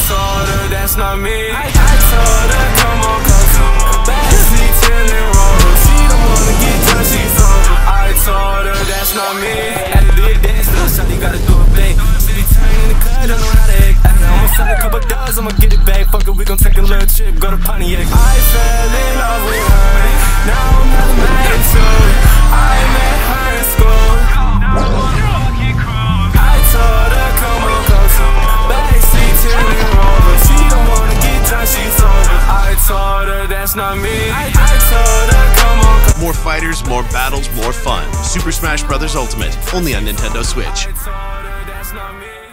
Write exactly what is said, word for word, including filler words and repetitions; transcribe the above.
told her that's not me. I, I told her come on closer, backseat chillin' roller. She don't wanna get touched, she told her. I told her that's not me. After the dance, little shawty gotta do it, babe. She be turning in the cut, don't know how to act. I'ma sell a couple dollars, I'ma get it back. Fuck it, we gon' take a little trip, go to Pontiac. I fell in love with her, now I'm not mad to her. I met her in school. I told her come on closer, backseat chillin' roller. She don't wanna get touched, she told her. I told her that's not me. I, I told her come on closer. More fighters, more battles, more fun. Super Smash Bros. Ultimate, only on Nintendo Switch. I told her that's not me.